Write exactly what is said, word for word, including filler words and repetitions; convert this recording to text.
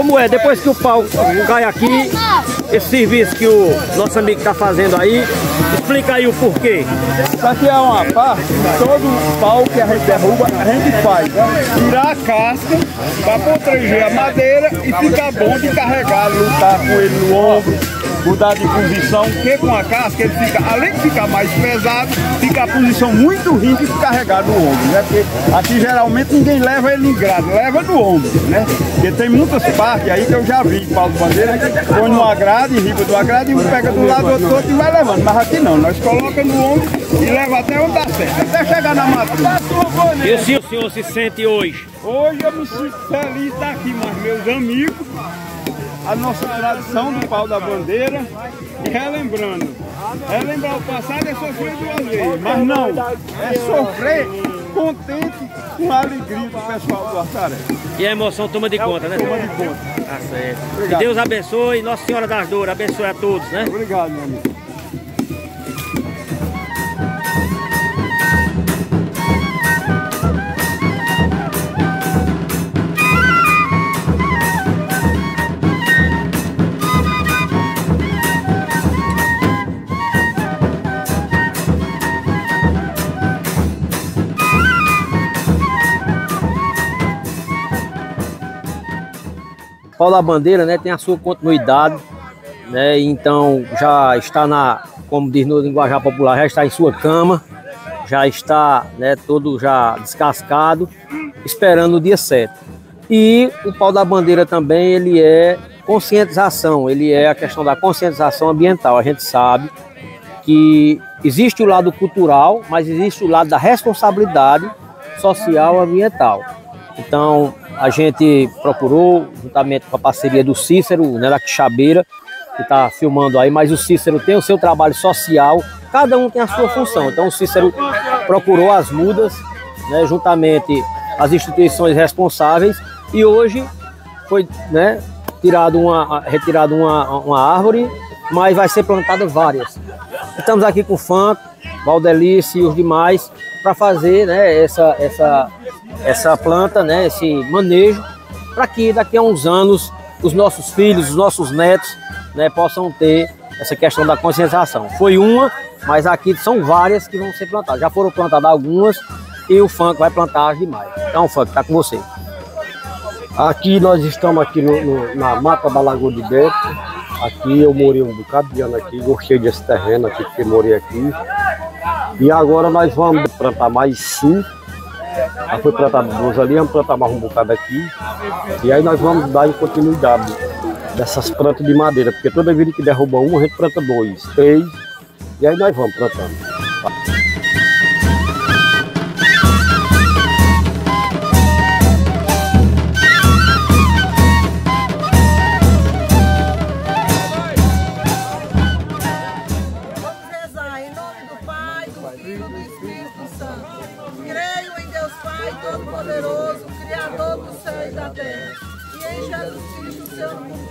como é, depois que o pau cai aqui, esse serviço que o nosso amigo está fazendo aí, explica aí o porquê. Isso aqui é uma parte, todo pau que a gente derruba, a gente faz, né? Tirar a casca para proteger a madeira e ficar bom de carregar, lutar com ele no ombro, mudar de posição, porque com a casca ele fica, além de ficar mais pesado, fica a posição muito ruim de carregar no ombro, né? Porque aqui geralmente ninguém leva ele em grade, leva no ombro, né? Porque tem muitas partes aí que eu já vi, pau de bandeira, põe numa grade, riba de uma grade, e um pega do lado do outro, outro e vai levando. Mas aqui não, nós colocamos no ombro e leva até onde dá certo, até chegar na madrugada. E o senhor, o senhor se sente hoje? Hoje eu me sinto feliz de estar aqui, mas meus amigos, a nossa tradição do pau da bandeira, e relembrando, relembrar o passado é sofrer duas vezes, mas não, é sofrer contente com a alegria do pessoal do Assaré. E a emoção toma de conta, né? Toma de conta. Tá certo. Que Deus abençoe, Nossa Senhora das Dores abençoe a todos, né? Obrigado, meu amigo. O pau da bandeira, né, tem a sua continuidade, né, então já está na, como diz no linguajar popular, já está em sua cama, já está, né, todo já descascado, esperando o dia certo. E o pau da bandeira também, ele é conscientização, ele é a questão da conscientização ambiental. A gente sabe que existe o lado cultural, mas existe o lado da responsabilidade social ambiental. Então, a gente procurou, juntamente com a parceria do Cícero, né, da Quixabeira, que está filmando aí, mas o Cícero tem o seu trabalho social, cada um tem a sua função. Então, o Cícero procurou as mudas, né, juntamente as instituições responsáveis, e hoje foi, né, tirado uma, retirado uma, uma árvore, mas vai ser plantada várias. Estamos aqui com o Fanco, Valdelice e os demais para fazer, né, essa, essa, essa planta, né, esse manejo, para que daqui a uns anos os nossos filhos, os nossos netos, né, possam ter essa questão da conscientização. Foi uma, mas aqui são várias que vão ser plantadas. Já foram plantadas algumas e o Fanco vai plantar as demais. Então, Fanco, está com você. Aqui nós estamos aqui no, no, na Mata da Lagoa de Dentro. Aqui eu morei um bocado de ano aqui, gostei desse terreno aqui, porque morei aqui. E agora nós vamos plantar mais cinco. Já foi plantado duas ali, vamos plantar mais um bocado aqui. E aí nós vamos dar continuidade dessas plantas de madeira, porque toda vez que derruba um, a gente planta dois, três. E aí nós vamos plantando. Creio em Deus Pai Todo-Poderoso, Criador do céu e da terra, e em Jesus Cristo, seu